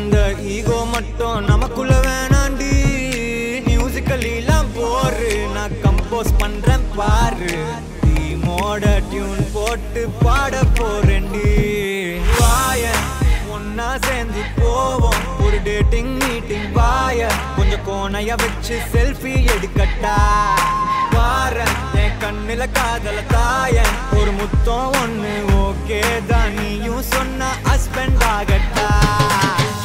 இந்த ஈகோ மட்டும் நமக்குள்ள வேணாண்டி மியூசிக்கல்லாம் போரு நான் கம்போஸ் பண்றேன் பாரு டீமோட டியூன் போட்டு பாட போறேன்டி வாய ஒன்னா சேர்ந்து போவோம் ஒரு டேட்டிங் மீட்டிங் வாய கொஞ்சம் கோணைய வச்சு செல்ஃபி எடுக்கட்டா பாரன் என் கண்ணில காதல தாயன் ஒரு முத்தம் ஒண்ணு ஓகே தான் நீயும் சொன்ன ஹஸ்பண்ட் ஆகட்டா